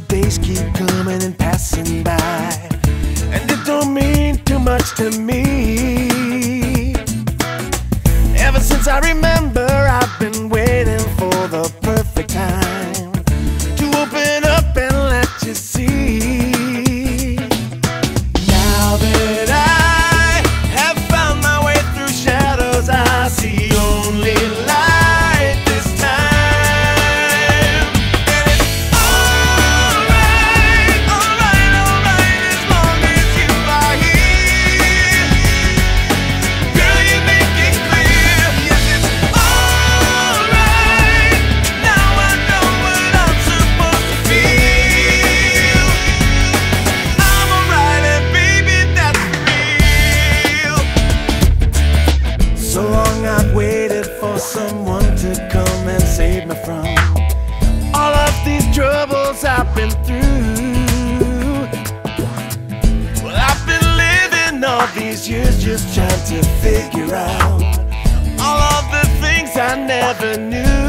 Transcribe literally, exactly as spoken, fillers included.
days keep coming and passing by, and it don't mean too much to me. Ever since I remember, I've been waiting for the perfect time to open up and let you see. Now that I have found my way through shadows, I see only light this time. And it's alright, alright, alright, as long as you are here. Girl, you make it clear. Yes, it's alright. Now I know what I'm supposed to feel. I'm alright, and baby, that's real. So long I've waited for someone to come and save me from all of these troubles I've been through. Well, I've been living all these years just trying to figure out all of the things I never knew.